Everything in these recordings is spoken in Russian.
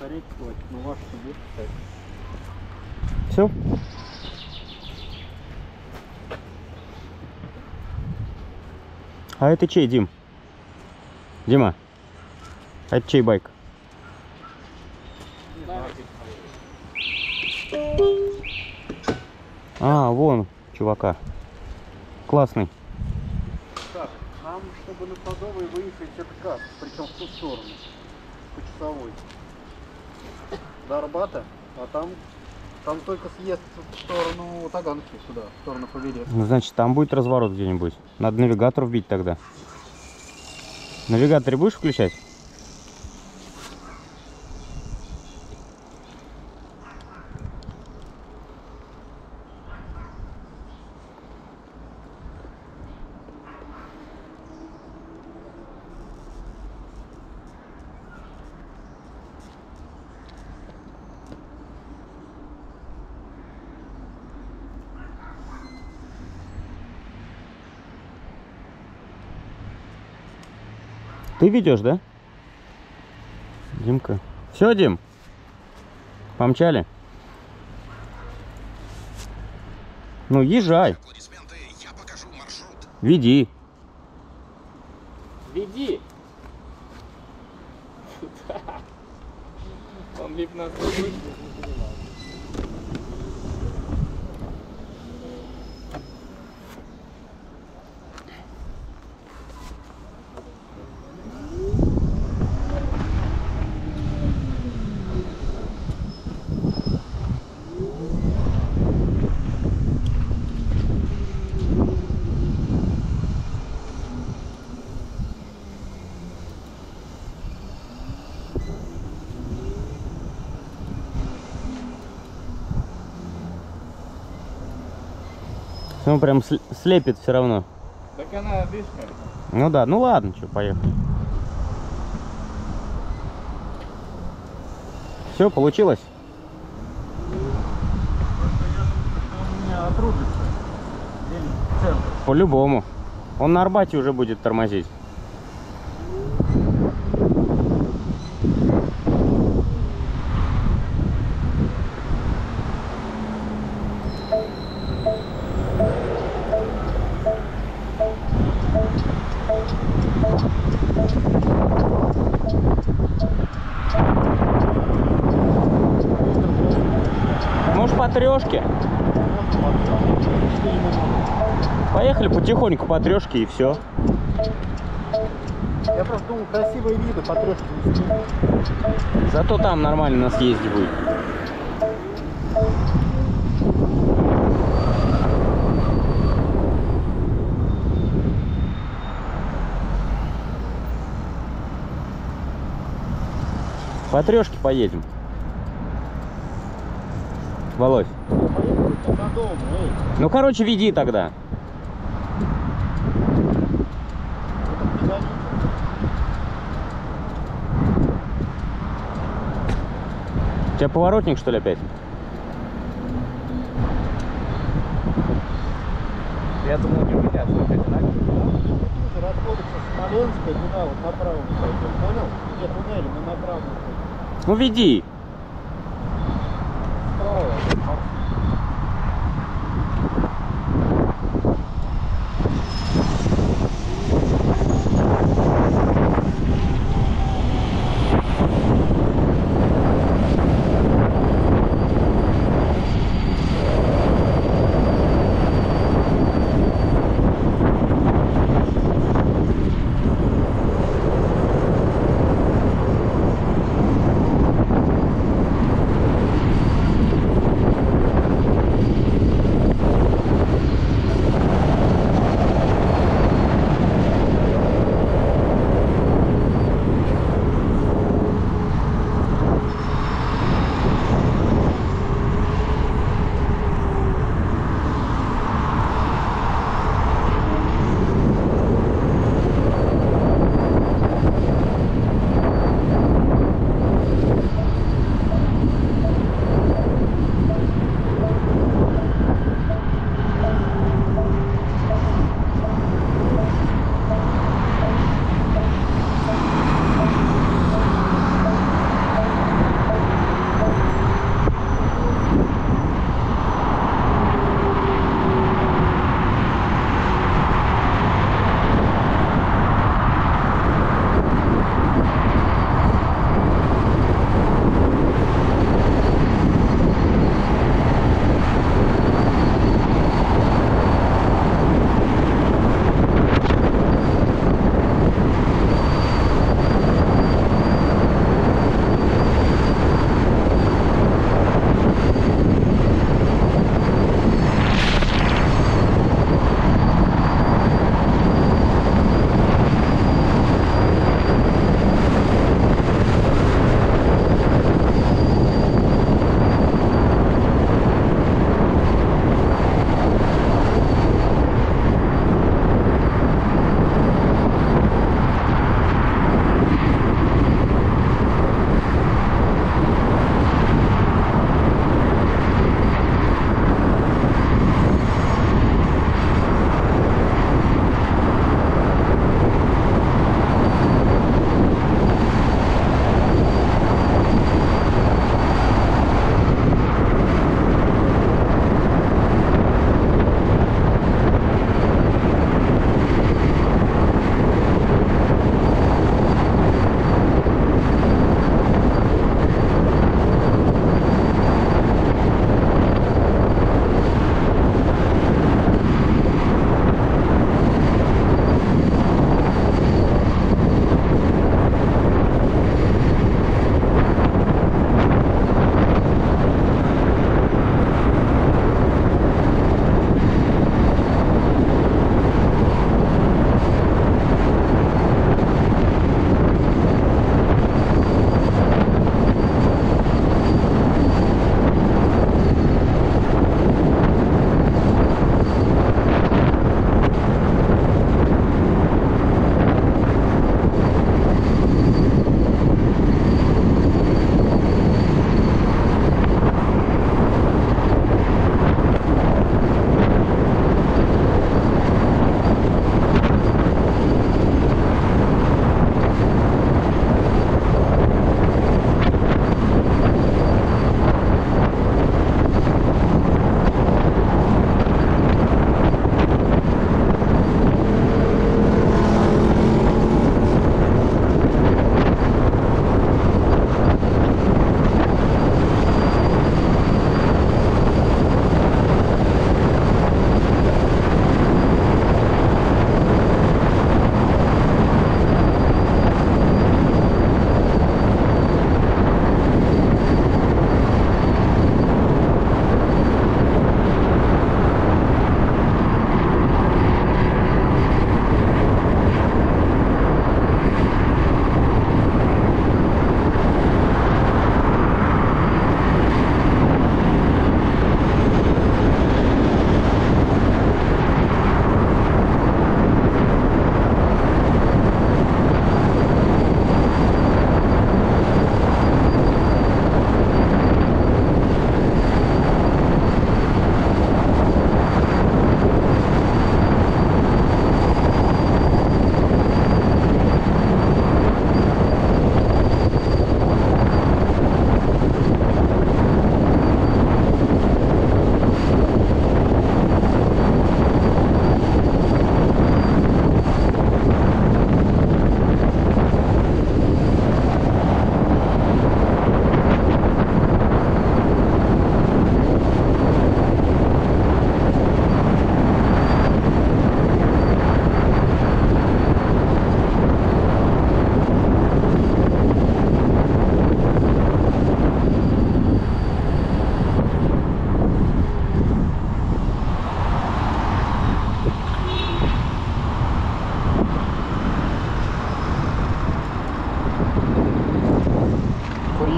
батарейки хватит, но ваша-то будет писать. Все? А это чей, Дим? Дима, а это чей байк? А, вон, чувака. Классный. Так, нам, чтобы на Садовой выехать, это как? Причем в ту сторону, по часовой. До Арбата, а там только съезд в сторону Таганки, сюда, в сторону Павелецка. Ну, значит, там будет разворот где-нибудь. Надо навигатор вбить тогда. Навигатор будешь включать? Ты ведешь, да? Димка. Все, Дим? Помчали? Ну, езжай. Я покажу маршрут. Веди. Веди! Он лип нас не Он прям слепит все равно. Так она, видишь, как? Ну да, ну ладно, что, поехали. Все, получилось? У меня отрубится. Центр. По-любому. Он на Арбате уже будет тормозить. Может, по трешке? Поехали потихоньку по трешке и все. Я просто думал, красивые виды по трешке не снимут. Зато там нормально на съезде будет. По трешке поедем. Володь. Ну, короче, веди тогда. У тебя поворотник, что ли, опять? Я думал, не у меня, слушай, Расходится Смоленская, туда вот направо не пойдем, понял? Где туннель, мы направо пойдем. Ну, веди. Справа.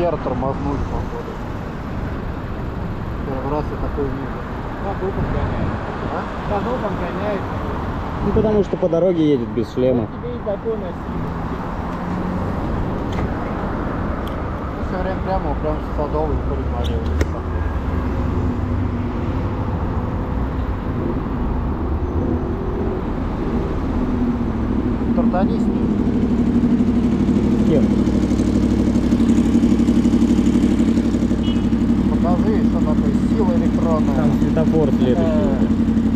Вера тормознули, походу. Первый раз я такой вижу. Ходоком гоняет. А? Ходоком гоняет. Ну потому что по дороге едет без шлема. Тебе и такой носить. Все время прямо с Садовой уходит налево. Тартанись. Кем? Покажи, что такое сила электронная. Там светофор следующий.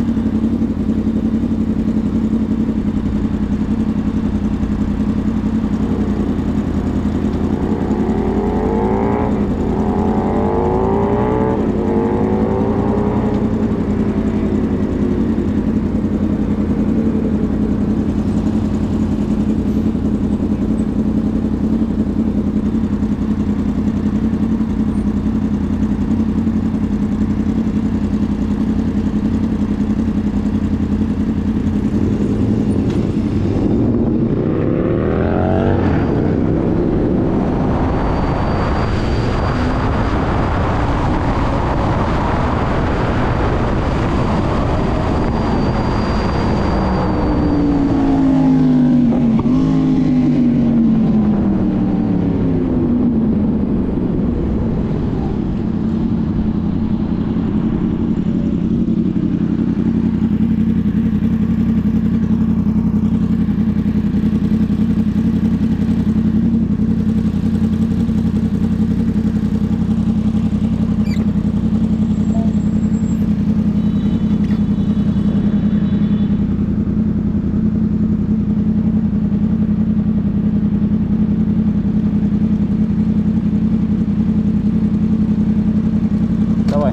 Давай.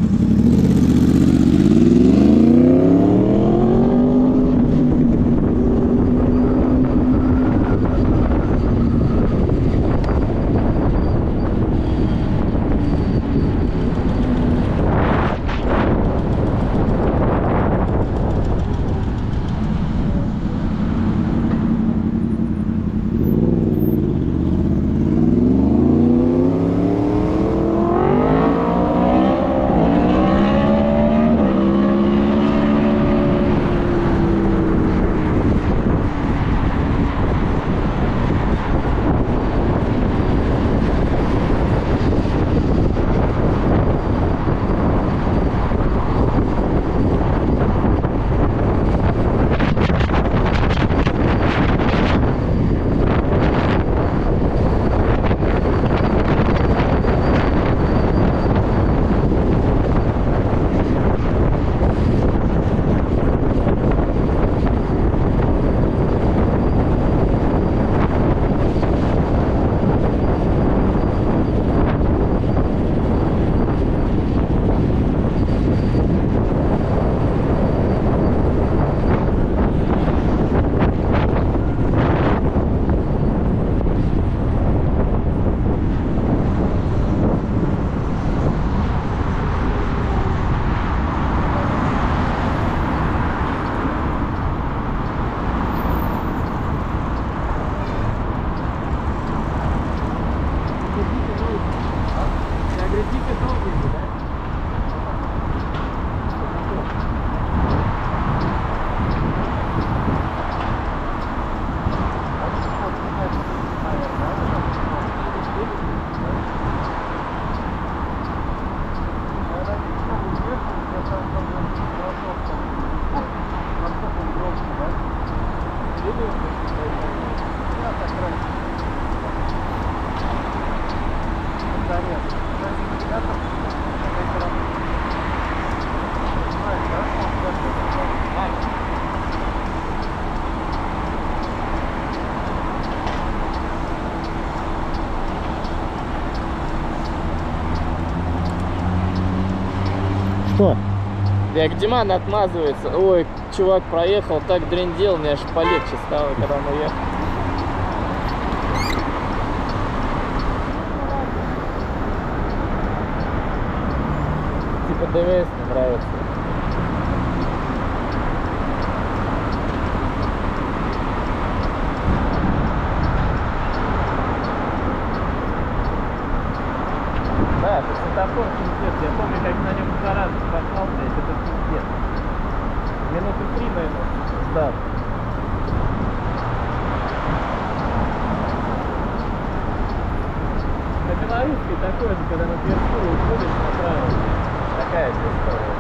Что? Як Диман отмазывается. Ой, чувак проехал, так дрендел, мне аж полегче стало, когда он уехал. Типа ДВС не нравится. светофор пиздец. Я помню, как на нем 2 раза попал, блядь, это пиздец. Минуты 3, наверное, ждал. На белорусской такое же, когда на Тверскую уходишь направо. Такая же история.